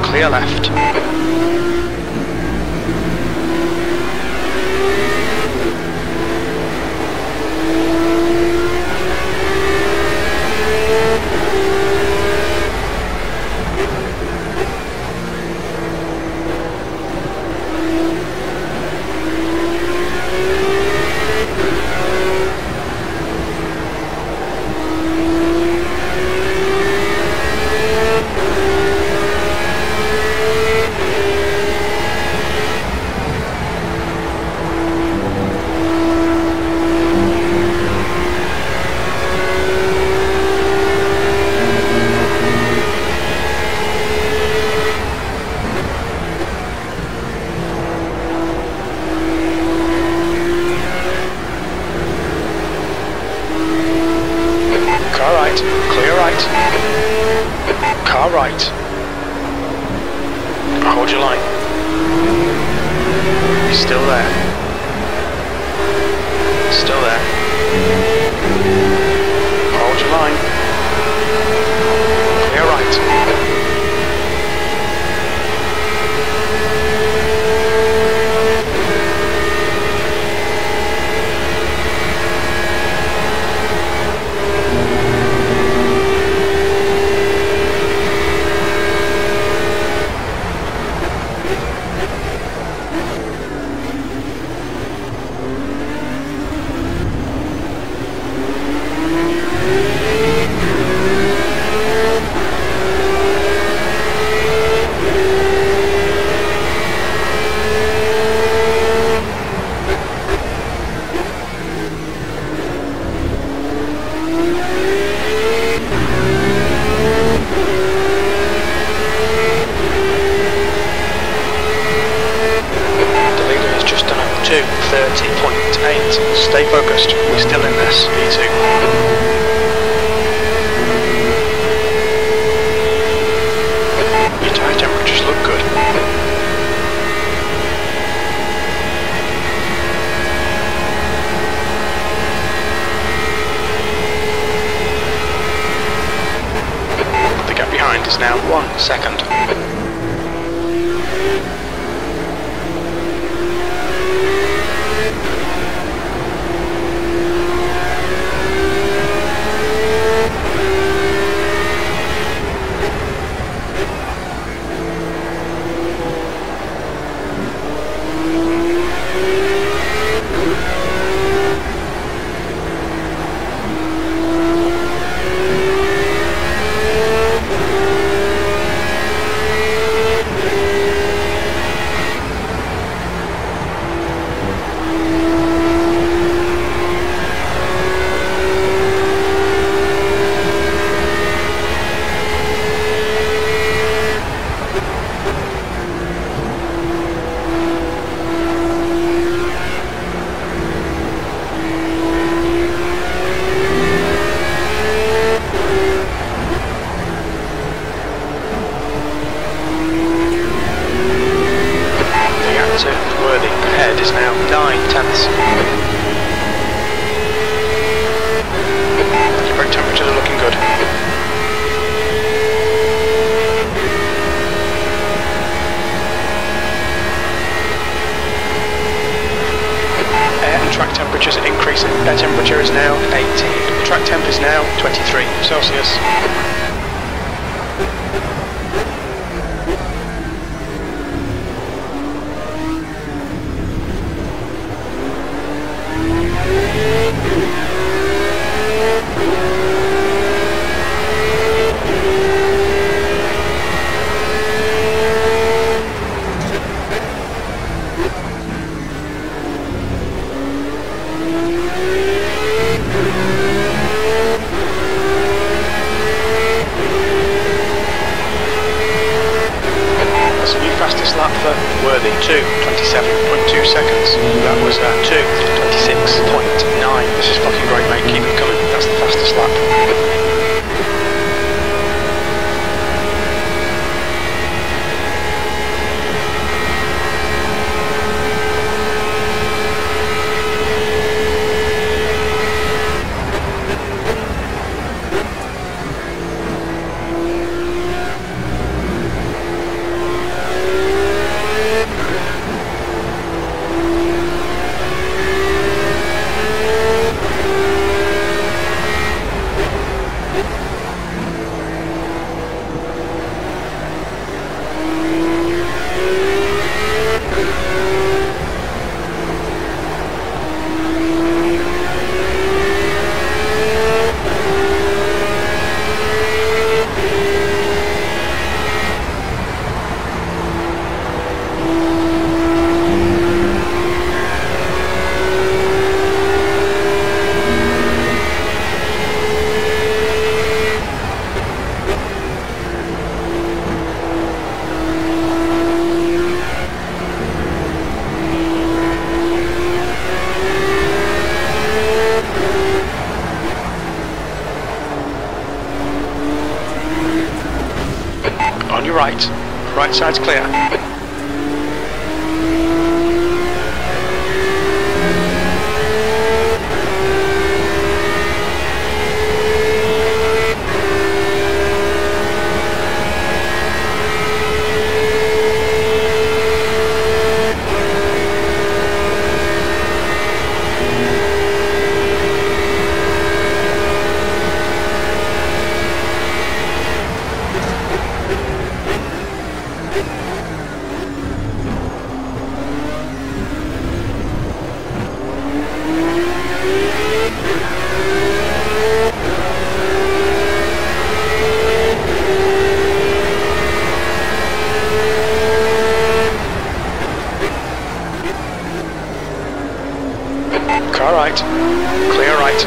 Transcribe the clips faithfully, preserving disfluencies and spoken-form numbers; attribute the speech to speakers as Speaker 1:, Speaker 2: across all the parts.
Speaker 1: clear left. Car right, clear right. Car right. Hold your line. He's still there. Still there. Hold your line. Clear right. thirty point eight. Stay focused. We're still in this. V two. Your tyre temperatures look good. The gap behind is now one second. Worthy ahead is now nine tenths. Your brake temperatures are looking good. Air and track temperatures are increasing. Air temperature is now eighteen. Track temp is now twenty-three Celsius. Fastest lap for Worthy, two twenty-seven point two seconds. That was uh, two twenty-six point nine. This is fucking great, mate. Keep it coming. That's the fastest lap. right. Right side's clear. Car right. Clear right.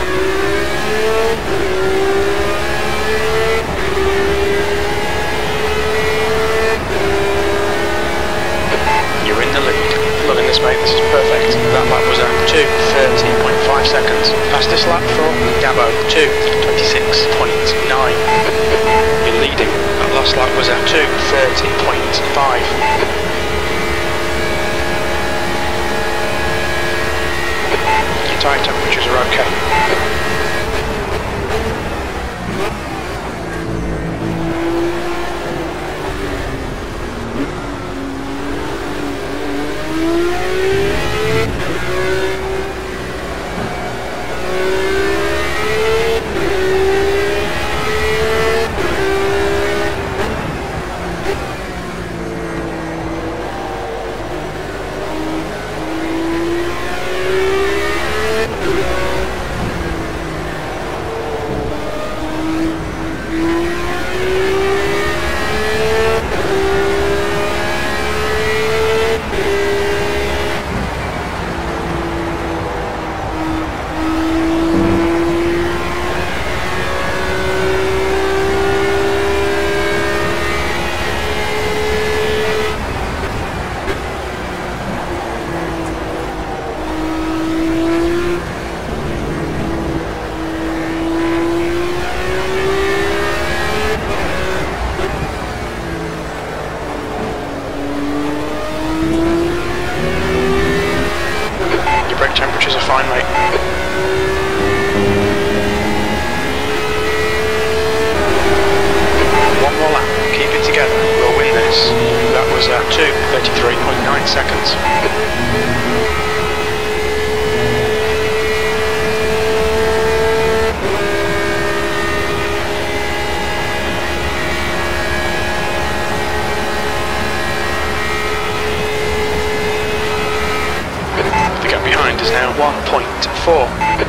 Speaker 1: You're in the lead. Loving this, mate. This is perfect. That lap was at two thirty point five seconds. Fastest lap for Dabo, two twenty-six point nine. You're leading. That last lap was at two thirty point five. Tyre temperatures are okay. Temperatures are fine, mate. One more lap, keep it together, we'll win this. That was at two thirty-three point nine seconds. The gap behind is now one point four.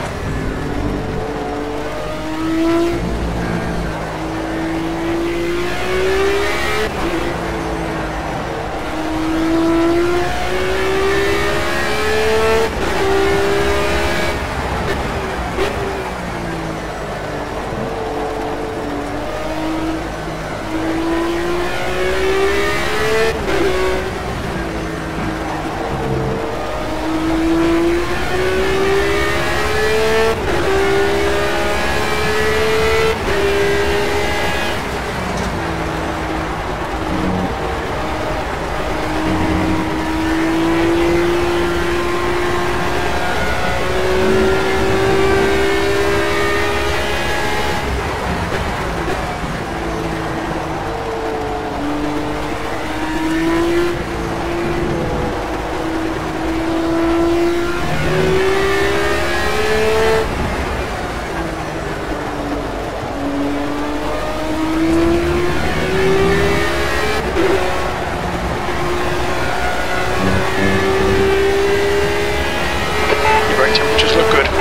Speaker 1: Temperatures look good.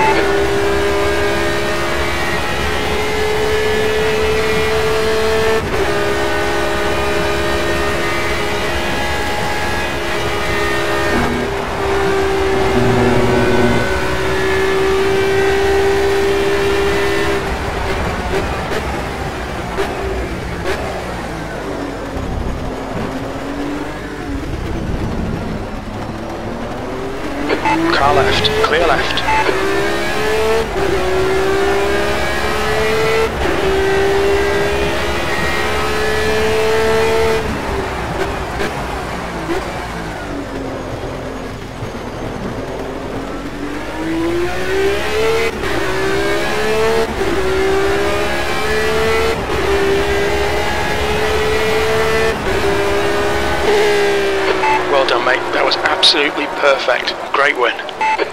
Speaker 1: Car left, clear left. Absolutely perfect. Great win.